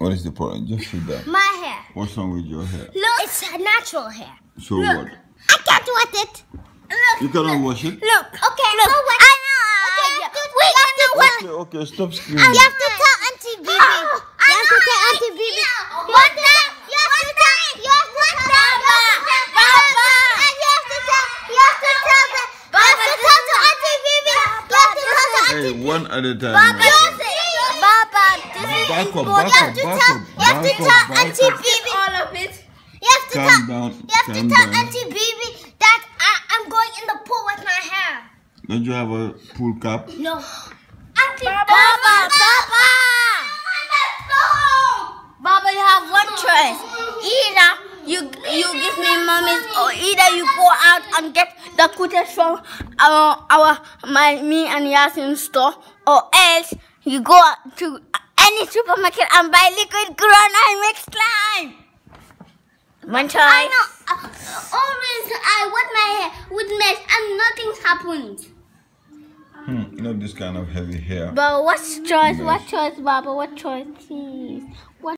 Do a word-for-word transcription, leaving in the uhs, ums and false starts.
What is the problem? Just sit down. My hair. What's wrong with your hair? Look, it's natural hair. So Look. what? I can't wash it. Look. You cannot look. wash it? Look. Okay, look. Go wash it. Okay, wait, you have to wash. Okay, okay, stop screaming. You have to tell Auntie Bibi. Oh, you have to tell Auntie Bibi. What the? You have to tell. You have to tell. Baba. Baba. And you have to tell. You have to tell the. You have to tell to Auntie Bibi. You have to tell to Auntie Hey, Bibi. one at a time. Baba. man. Baba, this is Back up, important. back You up, have to tell. back up, You have to back tell up, back Auntie up. Bibi. All of it. You have to Calm tell. down, You have to calm tell down. Auntie Bibi that I, I'm going in the pool with my hair. Don't you have a pool cap? No. Auntie Baba, Baba, Baba. Baba, you have one choice. Either you you give me mommy's, or either you go out and get the cutters from our our my me and Yasin's store, or else you go to any supermarket and buy liquid corona and mix slime. One choice. I know. Uh, always I wet my hair with mess and nothing happened. Hmm, not this kind of heavy hair. But what choice? Yes. What choice, Baba? What choice, please? What